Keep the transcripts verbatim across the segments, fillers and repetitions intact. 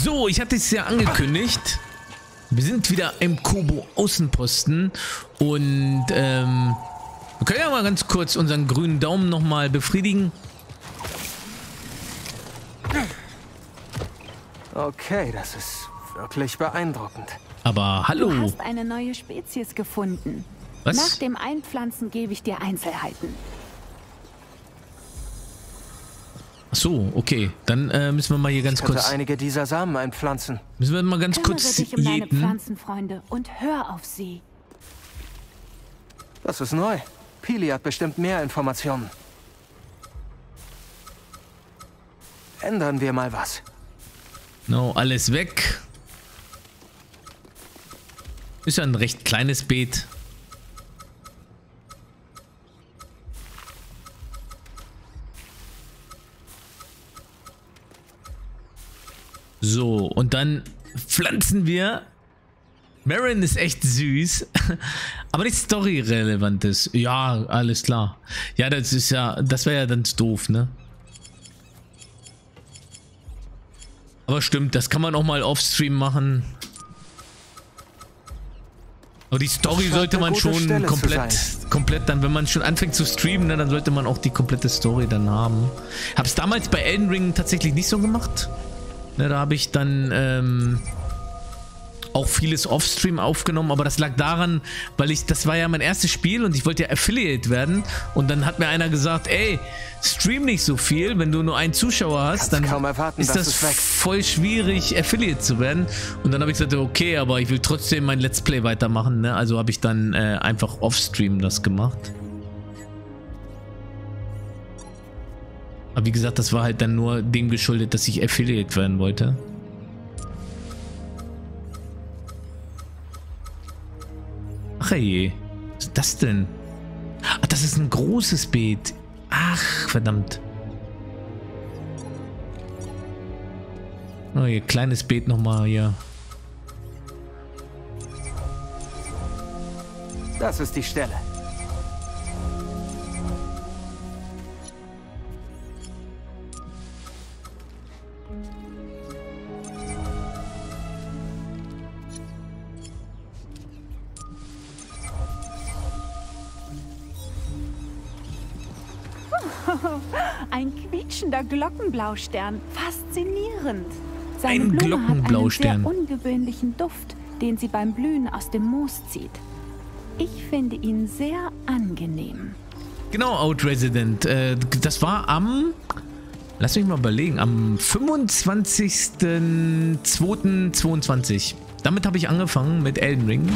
So, ich hatte es ja angekündigt. Wir sind wieder im Kobo-Außenposten und ähm, wir können ja mal ganz kurz unseren grünen Daumen nochmal befriedigen. Okay, das ist wirklich beeindruckend. Aber hallo. Du hast eine neue Spezies gefunden. Was? Nach dem Einpflanzen gebe ich dir Einzelheiten. Ach so, okay. Dann äh, müssen wir mal hier ganz Ich könnte kurz... einige dieser Samen einpflanzen. Müssen wir mal ganz Kümmere kurz dich um deine jäten. Pflanzenfreunde und hör auf sie. Das ist neu. Pili hat bestimmt mehr Informationen. Ändern wir mal was. No, alles weg. Ist ja ein recht kleines Beet. So, und dann pflanzen wir. Marin ist echt süß, aber nichts Story-Relevantes. Ja, alles klar. Ja, das ist ja, das wäre ja dann doof, ne? Aber stimmt, das kann man auch mal offstream machen. Aber die Story sollte man schon komplett, komplett dann, wenn man schon anfängt zu streamen, ne, dann sollte man auch die komplette Story dann haben. Hab's damals bei Elden Ring tatsächlich nicht so gemacht. Ne, da habe ich dann ähm, auch vieles Offstream aufgenommen, aber das lag daran, weil ich, das war ja mein erstes Spiel und ich wollte ja Affiliate werden und dann hat mir einer gesagt, ey, stream nicht so viel, wenn du nur einen Zuschauer hast, dann erwarten, ist das voll schwierig, Affiliate zu werden. Und dann habe ich gesagt, okay, aber ich will trotzdem mein Let's Play weitermachen, ne? Also habe ich dann äh, einfach Offstream das gemacht. Aber wie gesagt, das war halt dann nur dem geschuldet, dass ich Affiliate werden wollte. Ach je, was ist das denn? Ach, das ist ein großes Beet. Ach, verdammt. Oh, hier, kleines Beet nochmal hier. Das ist die Stelle. Ein quietschender Glockenblaustern. Faszinierend. Seine Ein Blume hat einen Glockenblaustern. sehr ungewöhnlichen Duft, den sie beim Blühen aus dem Moos zieht. Ich finde ihn sehr angenehm. Genau, Outresident. Äh, das war am... Lass mich mal überlegen. Am fünfundzwanzigsten zweiten zweiundzwanzig. Damit habe ich angefangen mit Elden Ring.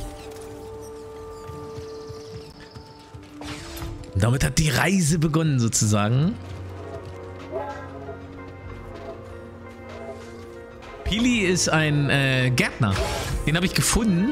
Damit hat die Reise begonnen, sozusagen. Pili ist ein äh, Gärtner. Den habe ich gefunden.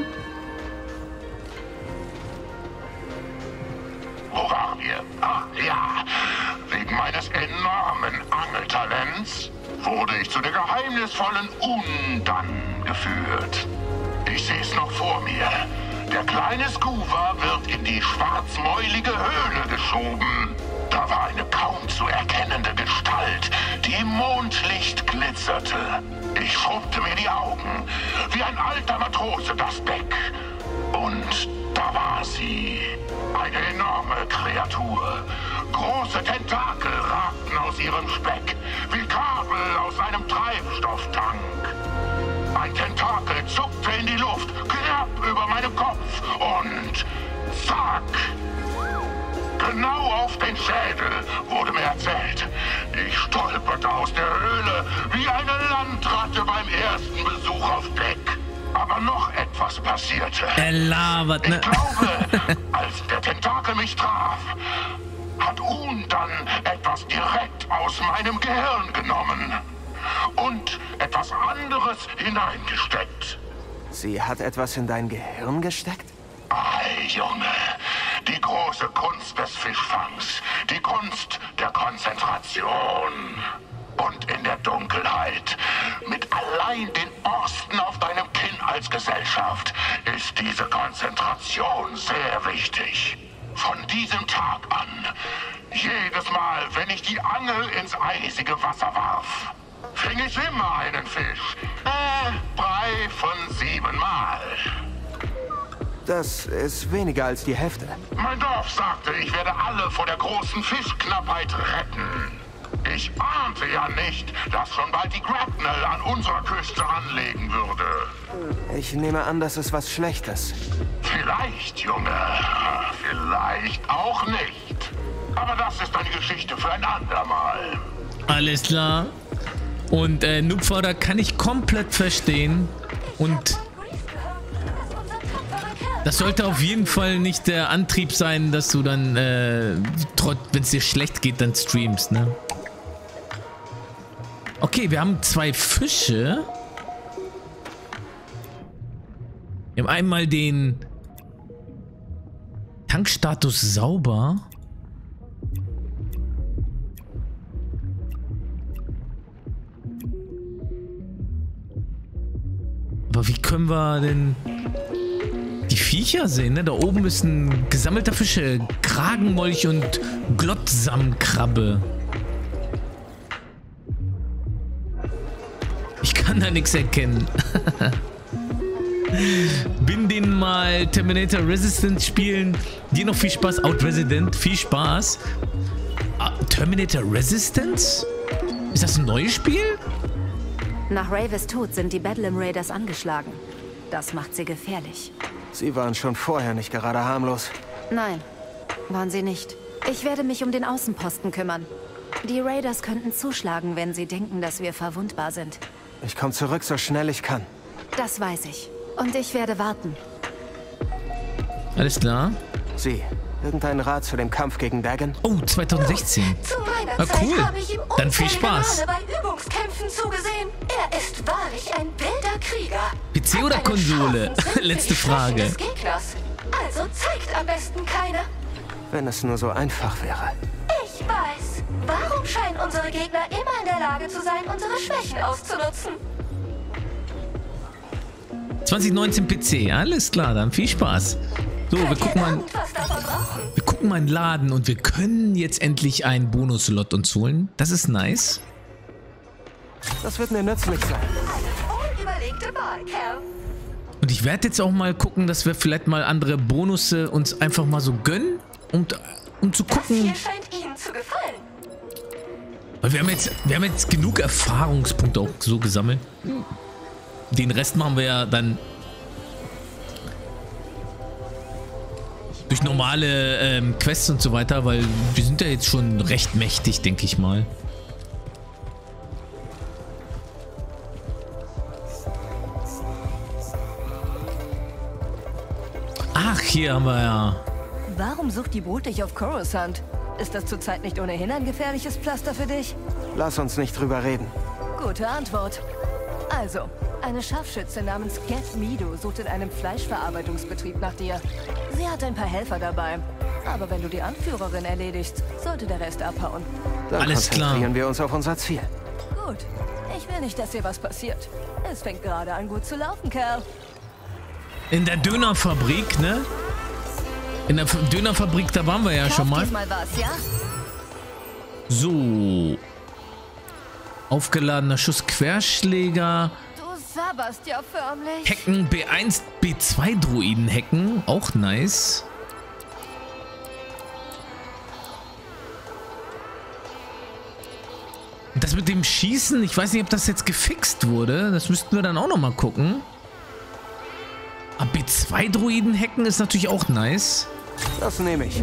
Wo waren wir? Ah, ja. Wegen meines enormen Angeltalents wurde ich zu der geheimnisvollen Undan geführt. Ich sehe es noch vor mir. Der kleine Scuba wird in die schwarzmäulige Höhle geschoben. Da war eine kaum zu erkennende Gestalt, die im Mondlicht glitzerte. Ich schrubbte mir die Augen, wie ein alter Matrose das Deck. Und da war sie. Eine enorme Kreatur. Große Tentakel ragten aus ihrem Speck, wie Kabel aus einem Treibstofftank. Ein Tentakel zuckte in die Luft, knapp über meinem Kopf und zack! Genau auf den Schädel, wurde mir erzählt. Ich stolperte aus der Höhle wie eine Landratte beim ersten Besuch auf Deck. Aber noch etwas passierte. Er labert, ne? Ich glaube, als der Tentakel mich traf, hat Undan etwas direkt aus meinem Gehirn genommen und etwas anderes hineingesteckt. Sie hat etwas in dein Gehirn gesteckt? Ei, Junge, die große Kunst des Fischfangs, die Kunst der Konzentration. Und in der Dunkelheit, mit allein den Borsten auf deinem Kinn als Gesellschaft, ist diese Konzentration sehr wichtig. Von diesem Tag an, jedes Mal, wenn ich die Angel ins eisige Wasser warf, kriege ich immer einen Fisch. Äh, drei von sieben Mal. Das ist weniger als die Hälfte. Mein Dorf sagte, ich werde alle vor der großen Fischknappheit retten. Ich ahnte ja nicht, dass schon bald die Grapnel an unserer Küste anlegen würde. Ich nehme an, das ist was Schlechtes. Vielleicht, Junge. Vielleicht auch nicht. Aber das ist eine Geschichte für ein andermal. Alles klar. Und äh, Noobfodder kann ich komplett verstehen. Und das sollte auf jeden Fall nicht der Antrieb sein, dass du dann, äh, wenn es dir schlecht geht, dann streamst, ne? Okay, wir haben zwei Fische. Wir haben einmal den Tankstatus sauber. Aber wie können wir denn die Viecher sehen, ne? Da oben ist ein gesammelter Fische, Kragenmolch und Glottsamkrabbe. Ich kann da nichts erkennen. Bin den mal Terminator Resistance spielen. Dir noch viel Spaß. Outresident, viel Spaß. Ah, Terminator Resistance? Ist das ein neues Spiel? Nach Raves Tod sind die Bedlam Raiders angeschlagen. Das macht sie gefährlich. Sie waren schon vorher nicht gerade harmlos. Nein, waren sie nicht. Ich werde mich um den Außenposten kümmern. Die Raiders könnten zuschlagen, wenn sie denken, dass wir verwundbar sind. Ich komme zurück, so schnell ich kann. Das weiß ich. Und ich werde warten. Alles klar. Sie, irgendein Rat zu dem Kampf gegen Dagon? Oh, zwanzig sechzehn. Zu meiner Ah, cool. Zeit habe ich ihm Dann viel Spaß. Male bei Übungskämpfen zugesehen. Er ist wahrlich ein wilder Krieger. P C oder Konsole? Letzte Frage. Des Gegners. Also zeigt am besten keine. Wenn es nur so einfach wäre. Ich weiß. Warum scheinen unsere Gegner immer in der Lage zu sein, unsere Schwächen auszunutzen? zwanzig neunzehn P C, alles klar, dann viel Spaß. So, wir gucken mal, wir gucken mal in den Laden und wir können jetzt endlich einen Bonus-Slot uns holen. Das ist nice. Das wird mir nützlich sein. Eine unüberlegte Wahl, Kerl. Und ich werde jetzt auch mal gucken, dass wir vielleicht mal andere Bonusse uns einfach mal so gönnen, um, um zu Das gucken. hier scheint Ihnen zu gefallen. Weil wir haben jetzt, wir haben jetzt genug Erfahrungspunkte auch so gesammelt. Den Rest machen wir ja dann durch normale ähm, Quests und so weiter, weil wir sind ja jetzt schon recht mächtig, denke ich mal. Ach, hier haben wir ja... Warum sucht die Brut dich auf Coruscant? Ist das zurzeit nicht ohnehin ein gefährliches Pflaster für dich? Lass uns nicht drüber reden. Gute Antwort. Also, eine Scharfschütze namens Get Mido sucht in einem Fleischverarbeitungsbetrieb nach dir. Sie hat ein paar Helfer dabei. Aber wenn du die Anführerin erledigst, sollte der Rest abhauen. Dann Alles klar. konzentrieren wir uns auf unser Ziel. Gut. Ich will nicht, dass dir was passiert. Es fängt gerade an gut zu laufen, Kerl. In der Dönerfabrik, ne? In der F- Dönerfabrik, da waren wir ja Kauf schon mal. diesmal was, ja? So. Aufgeladener Schuss Querschläger. Du sabberst ja förmlich. Hacken B eins, B zwei Droiden hacken. Auch nice. Das mit dem Schießen, ich weiß nicht, ob das jetzt gefixt wurde. Das müssten wir dann auch noch mal gucken. Aber B zwei Droiden hacken ist natürlich auch nice. Das nehme ich.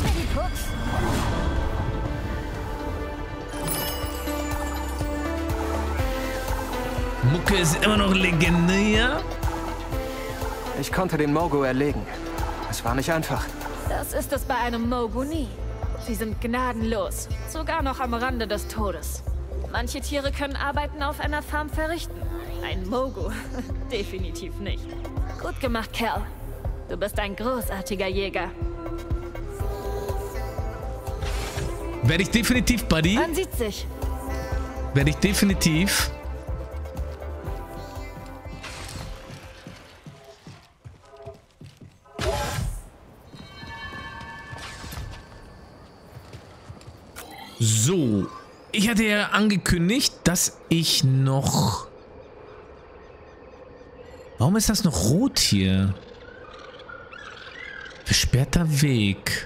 Mucke ist immer noch legendär. Ich konnte den Mogo erlegen. Es war nicht einfach. Das ist es bei einem Mogu nie. Sie sind gnadenlos, sogar noch am Rande des Todes. Manche Tiere können Arbeiten auf einer Farm verrichten. Ein Mogu definitiv nicht. Gut gemacht, Kerl. Du bist ein großartiger Jäger. Werde ich definitiv, Buddy. Man sieht sich. Werde ich definitiv. So. Ich hatte ja angekündigt, dass ich noch... Warum ist das noch rot hier? Versperrter Weg.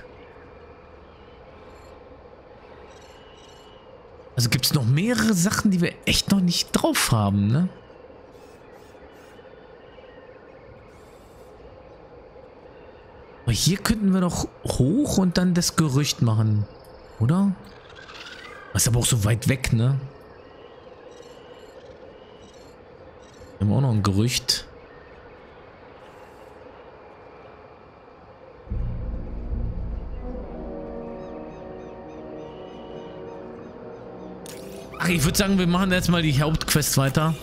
Also gibt es noch mehrere Sachen, die wir echt noch nicht drauf haben, ne? Aber hier könnten wir doch hoch und dann das Gerücht machen, oder? Das ist aber auch so weit weg, ne? Wir haben auch noch ein Gerücht. Ach, ich würde sagen, wir machen jetzt mal die Hauptquest weiter.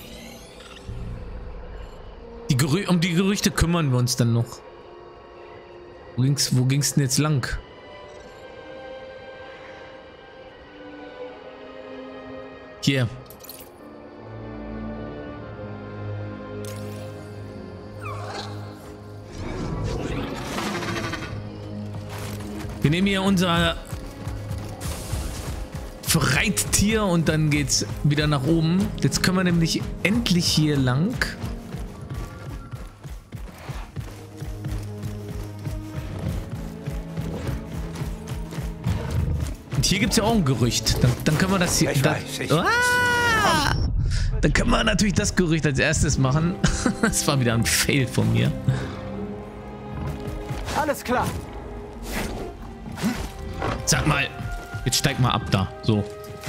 Die Gerü um die Gerüchte kümmern wir uns dann noch. Wo ging's, wo ging's denn jetzt lang? Hier. Wir nehmen hier unser Reittier und dann geht's wieder nach oben. Jetzt können wir nämlich endlich hier lang. Und hier gibt es ja auch ein Gerücht. Dann, dann können wir das hier... Ich da, weiß, ich ah, dann können wir natürlich das Gerücht als erstes machen. Das war wieder ein Fail von mir. Alles klar. Sag mal, jetzt steig mal ab da. So.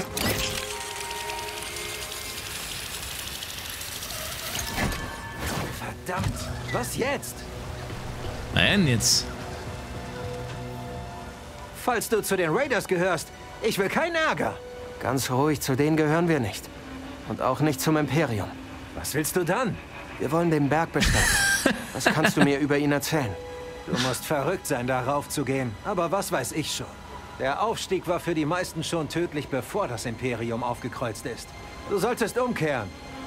Verdammt, was jetzt? Nein, jetzt. Falls du zu den Raiders gehörst, ich will keinen Ärger. Ganz ruhig, zu denen gehören wir nicht. Und auch nicht zum Imperium. Was willst du dann? Wir wollen den Berg besteigen. Was kannst du mir über ihn erzählen? Du musst verrückt sein, darauf zu gehen. Aber was weiß ich schon. Der Aufstieg war für die meisten schon tödlich, bevor das Imperium aufgekreuzt ist. Du solltest umkehren.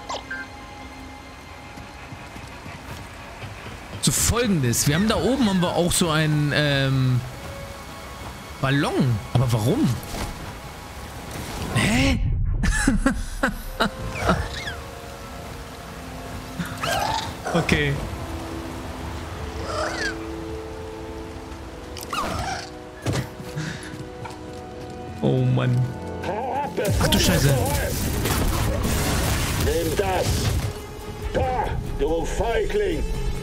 So, Folgendes. Wir haben da oben haben wir auch so einen ähm, Ballon. Aber warum? Hä? Okay. Oh Mann. Ach du Scheiße. Nimm das. Da, du Feigling.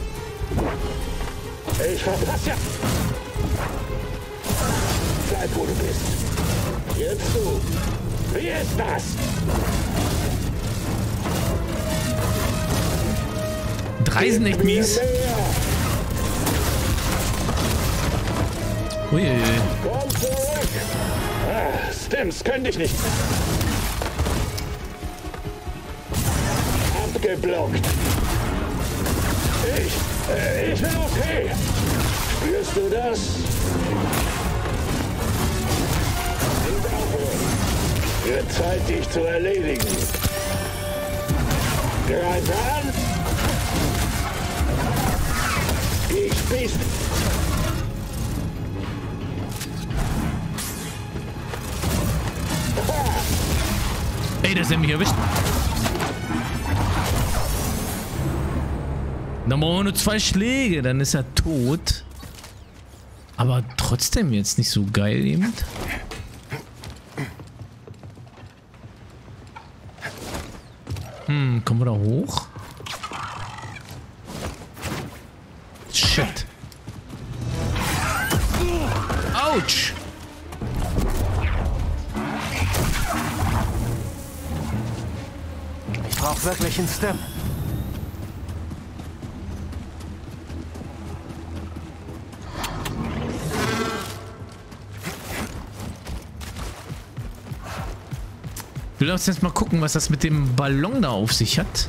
Ich verpasse ja. Bleib, wo du bist. Jetzt du. Wie ist das? Drei sind echt mies. Uiuiui. Komm zurück. Ah, Stims, könnte ich nicht. Abgeblockt. Ich, äh, ich bin okay. Spürst du das? Nicht aufhören. Wird Zeit, dich zu erledigen. Greif an. Ich spieß. Ey, das hat mich erwischt. Dann brauchen wir nur zwei Schläge, dann ist er tot. Aber trotzdem jetzt nicht so geil eben. Hm, kommen wir da hoch? Shit. Autsch. Ich brauche wirklich einen Stem. Ich will uns jetzt mal gucken, was das mit dem Ballon da auf sich hat.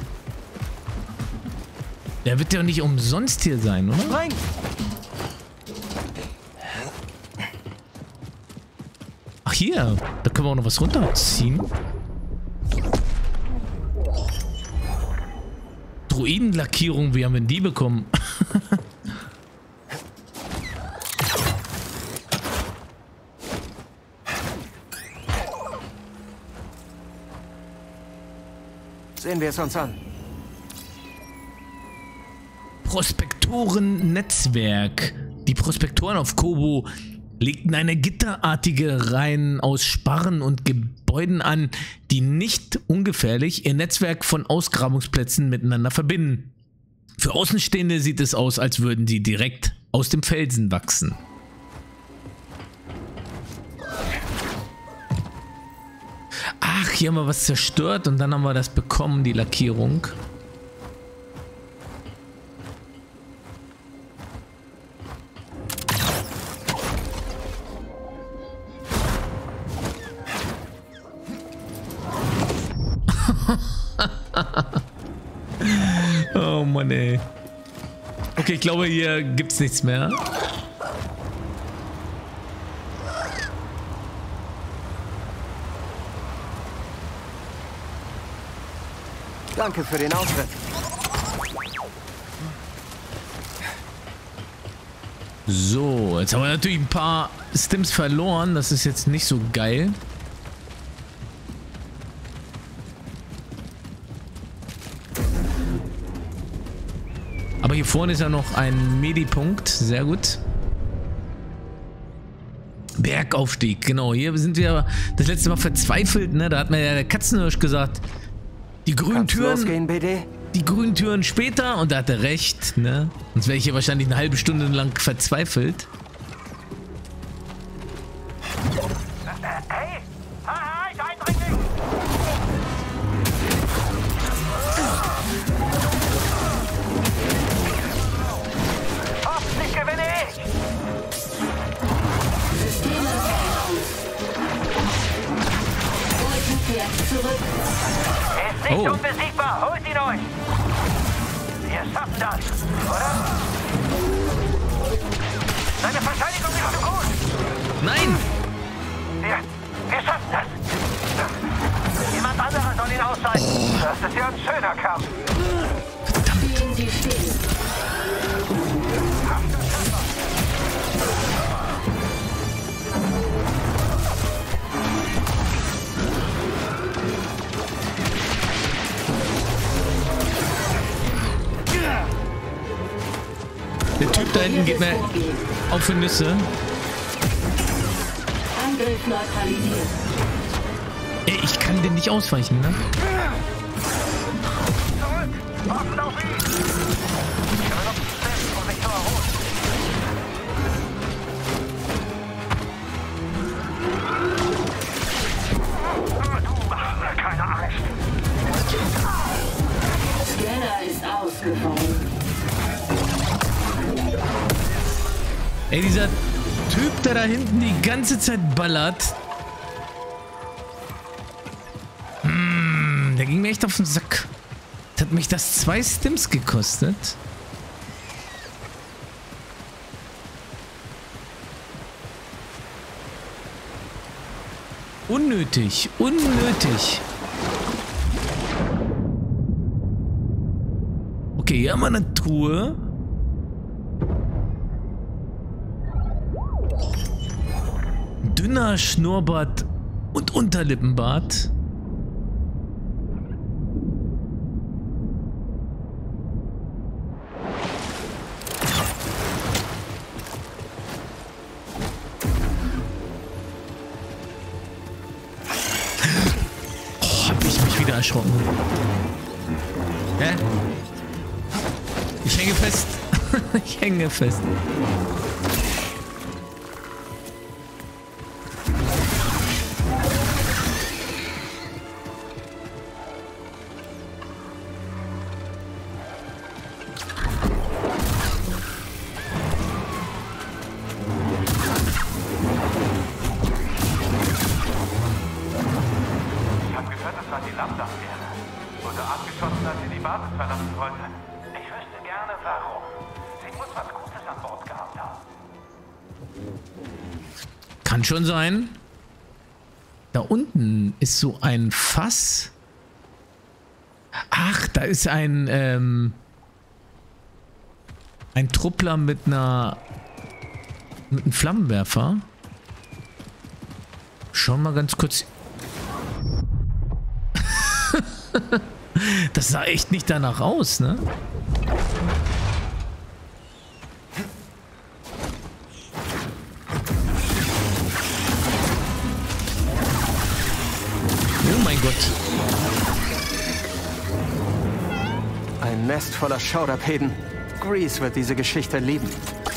Der wird ja nicht umsonst hier sein, oder? Nein. Ach hier, da können wir auch noch was runterziehen. Druidenlackierung, wie haben wir denn die bekommen? Sehen wir es uns an. Prospektoren-Netzwerk. Die Prospektoren auf Kobo legten eine gitterartige Reihen aus Sparren und Gebäuden an, die nicht ungefährlich ihr Netzwerk von Ausgrabungsplätzen miteinander verbinden. Für Außenstehende sieht es aus, als würden sie direkt aus dem Felsen wachsen. Ach, hier haben wir was zerstört und dann haben wir das bekommen, die Lackierung. Oh Mann, ey. Okay, ich glaube, hier gibt's nichts mehr. Danke für den Auftritt. So, jetzt haben wir natürlich ein paar Stims verloren. Das ist jetzt nicht so geil. Aber hier vorne ist ja noch ein Medipunkt. Sehr gut. Bergaufstieg, genau. Hier sind wir das letzte Mal verzweifelt, ne? Da hat mir ja der Katzenhirsch gesagt, die grünen Türen, losgehen, B D? Die grünen Türen später, und da hat er recht, ne? Sonst wäre ich hier wahrscheinlich eine halbe Stunde lang verzweifelt. Hey! Haha, ich Eindringling! Hoffentlich gewinne ich! Zurück. Ist nicht Oh. unbesiegbar, holt ihn euch! Wir schaffen das, oder? Seine Verteidigung ist zu gut! Nein! Wir, wir schaffen das! Jemand anderer soll ihn ausschalten. Das ist ja ein schöner Kampf. Stehen Sie still. Der Typ da hinten geht mir auf für Nüsse. Angriff neutralisiert. Ey, ich kann den nicht ausweichen, ne? Zurück! Warten auf ihn! Ich benutze Steps, um mich zu erholen. Du, mach mir keine Angst. Scanner ist ausgefallen. Ey, dieser Typ, der da hinten die ganze Zeit ballert. Hm, der ging mir echt auf den Sack. Das hat mich das zwei Stims gekostet. Unnötig, unnötig. Okay, hier haben wir eine Truhe. Dünner Schnurrbart und Unterlippenbart. Oh, hab ich mich wieder erschrocken. Hä? Ich hänge fest. Ich hänge fest. Kann schon sein. Da unten ist so ein Fass. Ach, da ist ein ähm, ein Truppler mit einer mit einem Flammenwerfer. Schauen wir mal ganz kurz. Das sah echt nicht danach aus, ne? Oh mein Gott. Ein Nest voller Schauderpeden. Grease wird diese Geschichte lieben.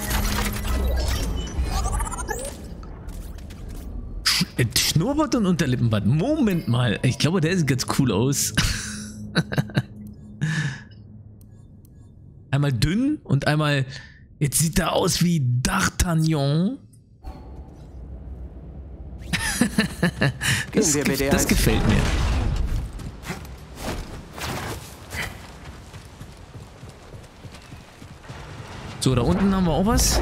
Sch Schnurrbart und Unterlippenbart. Moment mal. Ich glaube, der sieht ganz cool aus. Einmal dünn und einmal... Jetzt sieht er aus wie D'Artagnan. das, ge das gefällt mir. So, da unten haben wir auch was.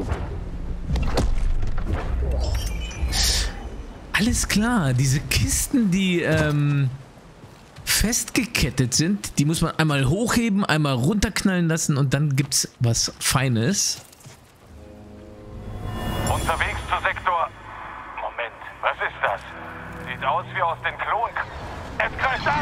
Alles klar, diese Kisten, die ähm, festgekettet sind, die muss man einmal hochheben, einmal runterknallen lassen und dann gibt's was Feines. Unterwegs zu Sektor... Moment, was ist das? Sieht aus wie aus den Klon... Es greift an!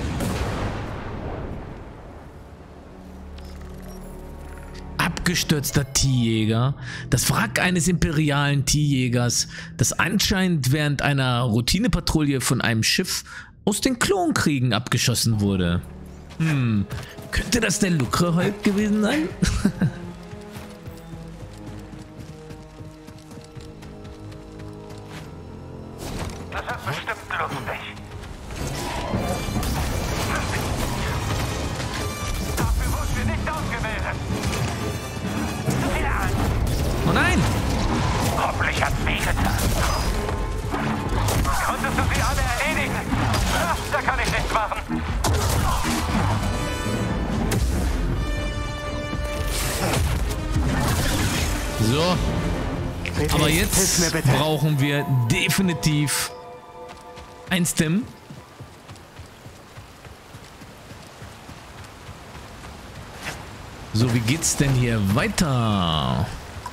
Abgestürzter T-Jäger. Das Wrack eines imperialen T-Jägers, das anscheinend während einer Routinepatrouille von einem Schiff aus den Klonkriegen abgeschossen wurde. Hm, könnte das der Lucrehold gewesen sein? Das ist bestimmt lustig. Dafür wurden wir nicht ausgebildet. Oh nein! Hoffentlich hat's wehgetan. Konntest du sie alle erledigen? Ach, da kann ich nichts machen. So. Aber jetzt brauchen wir definitiv ein Stim. So, wie geht's denn hier weiter?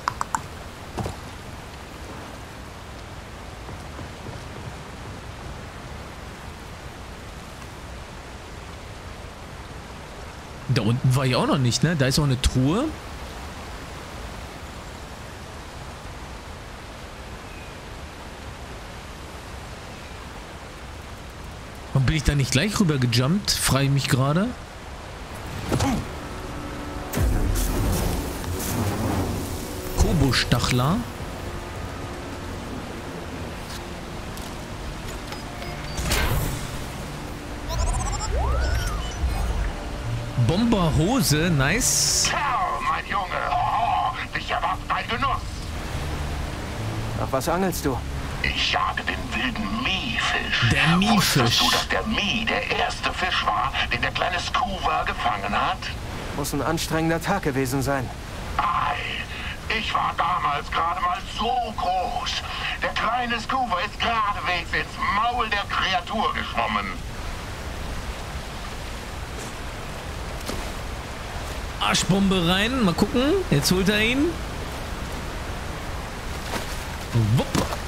Da unten war ich auch noch nicht, ne? Da ist auch eine Truhe. Warum bin ich da nicht gleich rüber gejumpt? Frage ich mich gerade. Kobo-Stachler. Bomberhose, nice. Kerl, mein Junge. Oh, dich erwartet ein Genuss. Nach was angelst du? Ich jage den wilden Miefisch. Der Miefisch. Wusstest du, dass der Mie der erste Fisch war, den der kleine Scuba gefangen hat? Muss ein anstrengender Tag gewesen sein. Ei, ich war damals gerade mal so groß. Der kleine Scuba ist geradewegs ins Maul der Kreatur geschwommen. Arschbombe rein, mal gucken. Jetzt holt er ihn. Wupp.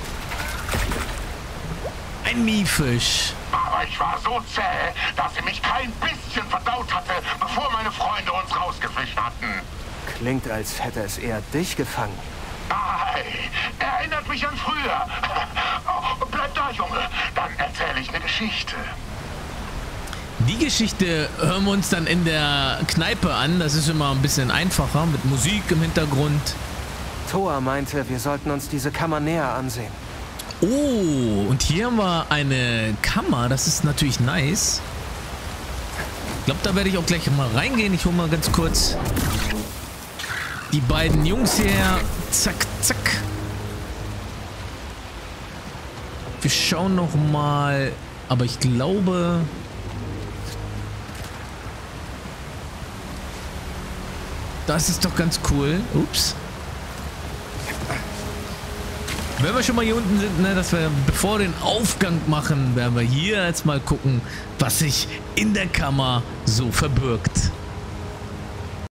Ein Miefisch. Aber ich war so zäh, dass sie mich kein bisschen verdaut hatte, bevor meine Freunde uns rausgefischt hatten. Klingt, als hätte es eher dich gefangen. Ei, erinnert mich an früher. Oh, bleib da, Junge. Dann erzähle ich eine Geschichte. Die Geschichte hören wir uns dann in der Kneipe an. Das ist immer ein bisschen einfacher mit Musik im Hintergrund. Toa meinte, wir sollten uns diese Kammer näher ansehen. Oh, und hier haben wir eine Kammer. Das ist natürlich nice. Ich glaube, da werde ich auch gleich mal reingehen. Ich hole mal ganz kurz die beiden Jungs her. Zack, zack. Wir schauen noch mal. Aber ich glaube... Das ist doch ganz cool. Ups. Wenn wir schon mal hier unten sind, ne, dass wir bevor wir den Aufgang machen, werden wir hier jetzt mal gucken, was sich in der Kammer so verbirgt.